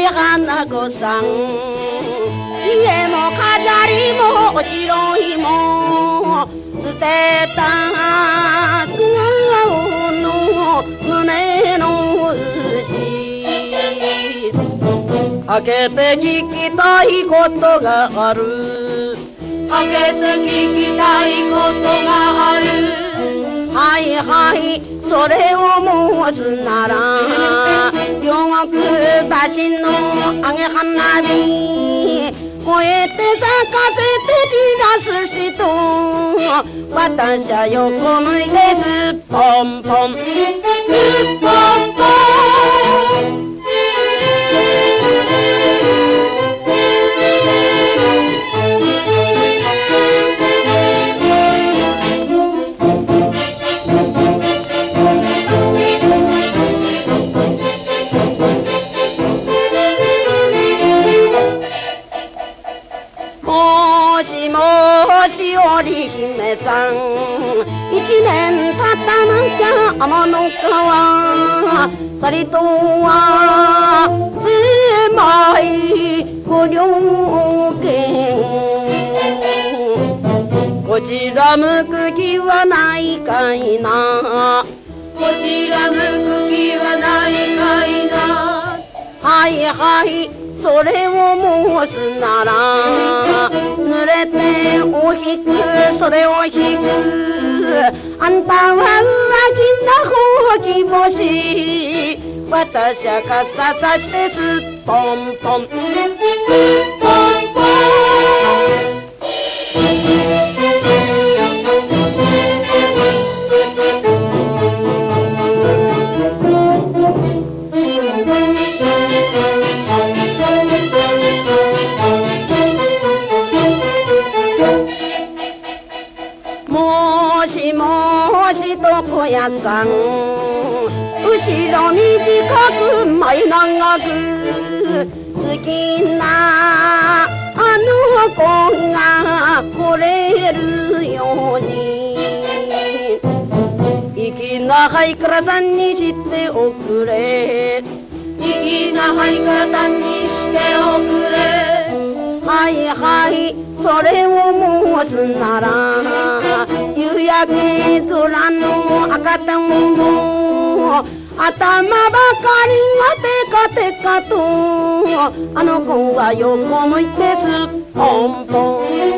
花子さん家も飾りもお白いも捨てた素顔の胸の内開けて聞きたいことがある開けて聞きたいことがあるはいはいそれを申すなら両国橋の揚げ花火燃えて咲かせて散らす人私は横向いてすっぽんぽんすっぽんぽん織姫さん一年経たなきゃ天の川さりとは狭いご両家こちら向く気はないかいなこちら向く気はないかいなはいはいそれを申すなら濡れてお引く袖を引くあんたは裏切んなほうき星私は傘さしてすっぽんぽんすっぽんぽん床屋さん後ろ短く前長く好きなあの子が来れるように粋なハイカラさんにしておくれ粋なハイカラさんにしておくれはいはいそれを申すなら夕焼け空の赤たんぼ頭ばかりがテカテカとあの子は横向いてすっぽんぽん